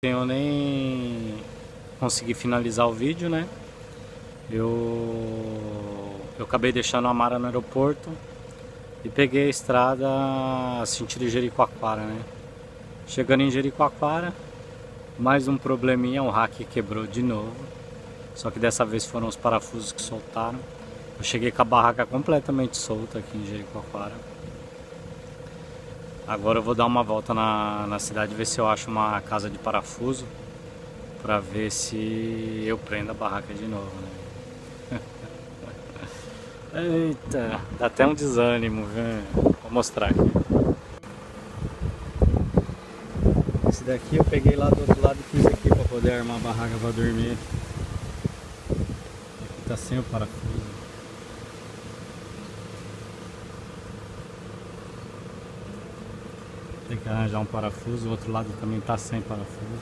ontem eu nem consegui finalizar o vídeo, né? Eu acabei deixando a Mara no aeroporto e peguei a estrada sentido Jericoacoara, né? Chegando em Jericoacoara, mais um probleminha, o rack quebrou de novo. Só que dessa vez foram os parafusos que soltaram. Eu cheguei com a barraca completamente solta aqui em Jericoacoara. Agora eu vou dar uma volta na cidade, ver se eu acho uma casa de parafuso, pra ver se eu prendo a barraca de novo, né? Eita, dá até um desânimo, viu? Vou mostrar aqui. Esse daqui eu peguei lá do outro lado e fiz aqui pra poder armar a barraca pra dormir. Aqui tá sem o parafuso. Tem que arranjar um parafuso, o outro lado também tá sem parafuso.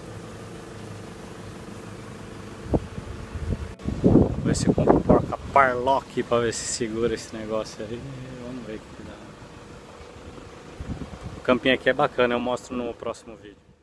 Vou ver se eu compro um porca-parlock pra ver se segura esse negócio aí. Vamos ver o que dá. O campinho aqui é bacana, eu mostro no próximo vídeo.